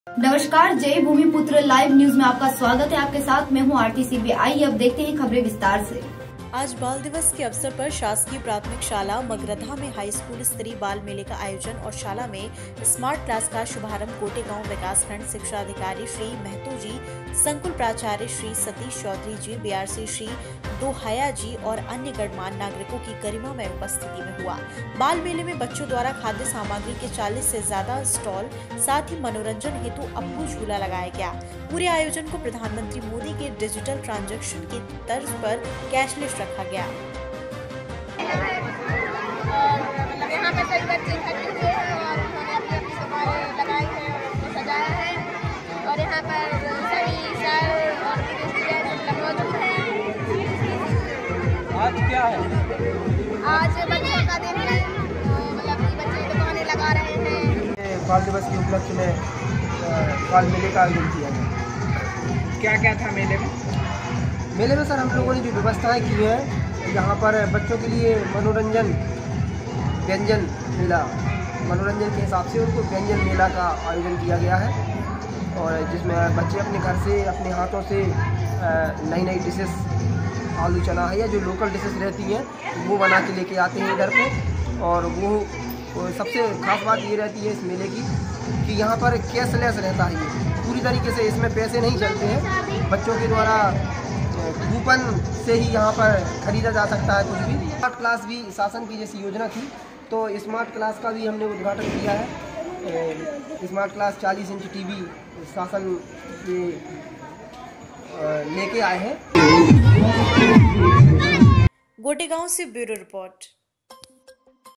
नमस्कार, जय भूमिपुत्र live news में आपका स्वागत है। आपके साथ मैं हूं आरती सिब्बी। आइए अब देखते हैं खबरें विस्तार से। आज बाल दिवस के अवसर पर शासकीय प्राथमिक शाला मगरधा में हाई स्कूल स्तरीय बाल मेले का आयोजन और शाला में स्मार्ट क्लास का शुभारंभ गोटेगांव विकासखंड शिक्षा अधिकारी श्री महतो जी, संकुल प्राचार्य श्री सतीश चौधरी जी, बीआरसी श्री दोहया जी और अन्य गणमान्य नागरिकों की गरिमामय उपस्थिति में हुआ। बाल मेले में बच्चों द्वारा खाद्य सामग्री के 40 से ज्यादा स्टॉल, साथ ही मनोरंजन हेतु अप्पू झूला लगाया गया। पूरे आयोजन को प्रधानमंत्री मोदी के डिजिटल ट्रांजैक्शन की तर्ज पर कैशलेस रखा गया। यहाँ पे सभी बच्चे इकट्ठे हुए हैं और उन्होंने अपनी अपनी दुकानें लगाई हैं और उनको सजाया है और यहाँ पर सभी सर और स्टूडेंट मौजूद हैं। आज क्या है? आज बच्चों का दिन है, तो मतलब कि बच्चे दुकानें लगा रहे हैं। बाल दिवस के उपलक्ष्य में बाल मेले का आयोजन किया गया। क्या क्या था मेले में? मेले में सर हम लोगों ने जो व्यवस्थाएं की हैं, यहाँ पर बच्चों के लिए मनोरंजन व्यंजन मेला, मनोरंजन के हिसाब से उनको व्यंजन मेला का आयोजन किया गया है और जिसमें बच्चे अपने घर से अपने हाथों से नई नई डिशेस, आलू चना है या जो लोकल डिशेस रहती हैं वो बना के लेके आते हैं इधर पे। और वो सबसे खास बात ये रहती है इस मेले की कि यहाँ पर कैशलेस रहता है। ये पूरी तरीके से इसमें पैसे नहीं चलते हैं, बच्चों के द्वारा कूपन से ही यहाँ पर खरीदा जा सकता है कुछ भी। स्मार्ट क्लास भी शासन की जैसी योजना थी, तो स्मार्ट क्लास का भी हमने उद्घाटन किया है। स्मार्ट क्लास 40 इंच टीवी शासन के लेके आए हैं। गोटेगांव से ब्यूरो रिपोर्ट।